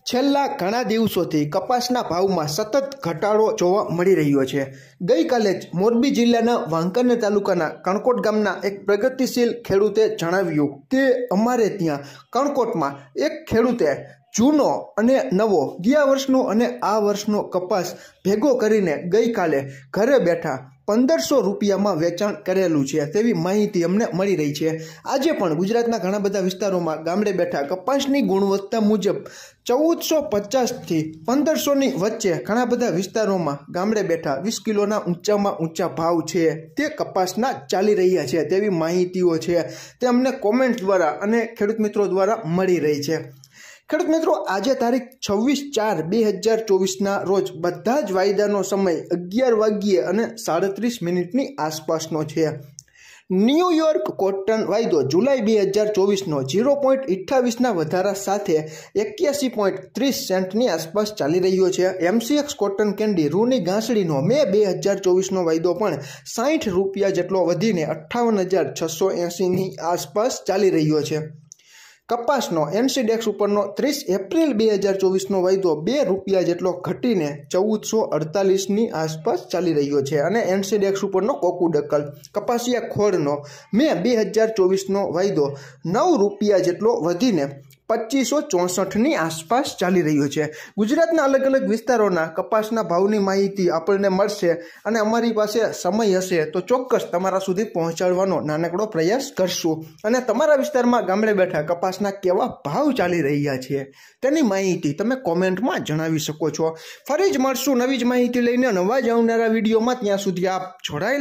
છેલ્લા ઘણા દિવસોથી કપાસના ભાવમાં સતત ઘટાડો જોવા મળી રહ્યો છે। ગઈકાલે જ મોરબી જિલ્લાના વાંકાનેર તાલુકાના કણકોટ ગામના એક પ્રગતિશીલ ખેડૂતે જણાવ્યું કે અમારે ત્યાં કણકોટમાં એક ખેડૂતે જૂનો અને નવો ગયા વર્ષનો અને આ વર્ષનો કપાસ ભેગો કરીને ગઈકાલે ઘરે બેઠા 1500 રૂપિયામાં વેચાણ કરેલું છે તેવી માહિતી અમને મળી રહી છે। આજે પણ ગુજરાતના ઘણા બધા વિસ્તારોમાં ગામડે બેઠા કપાસની ગુણવત્તા મુજબ 1450 થી 1500ની વચ્ચે ઘણા બધા વિસ્તારોમાં ગામડે બેઠા 20 કિલોના ઊંચામાં ઊંચા ભાવ છે તે કપાસના ચાલી રહ્યા છે તેવી માહિતીઓ છે તે અમને કોમેન્ટ દ્વારા અને ખેડૂત મિત્રો દ્વારા મળી રહી છે। ખેડૂત મિત્રો, આજે તારીખ 26/4/2024ના રોજ બધા જ વાયદાનો સમય 11 વાગ્યે અને 37 આસપાસનો છે। ન્યૂયોર્ક કોટન વાયદો જુલાઈ 2024નો 0.28ના વધારા સાથે 81.30 સેન્ટની આસપાસ ચાલી રહ્યો છે। MCX કોટન કેન્ડી રૂની ઘાસડીનો મે 2024નો વાયદો પણ 60 રૂપિયા જેટલો વધીને 58,680ની આસપાસ ચાલી રહ્યો છે। કપાસનો એનસીડેક્સ ઉપરનો 30 એપ્રિલ 2024નો વાયદો 2 રૂપિયા જેટલો ઘટીને 1448ની આસપાસ ચાલી રહ્યો છે અને એનસીડેક્સ ઉપરનો કોકુડકલ કપાસિયા ખોળનો મે 2024નો વાયદો 9 રૂપિયા જેટલો વધીને 2564ની આસપાસ ચાલી રહ્યો છે। ગુજરાતના અલગ અલગ વિસ્તારોના કપાસના ભાવની માહિતી આપણને મળશે અને અમારી પાસે સમય હશે તો ચોક્કસ તમારા સુધી પહોંચાડવાનો નાનકડો પ્રયાસ કરશું અને તમારા વિસ્તારમાં ગામડે બેઠા કપાસના કેવા ભાવ ચાલી રહ્યા છે તેની માહિતી તમે કોમેન્ટમાં જણાવી શકો છો। ફરી જ મળશું નવી જ માહિતી લઈને નવા જ આવનારા વિડીયોમાં। ત્યાં સુધી આપ જોડાયેલા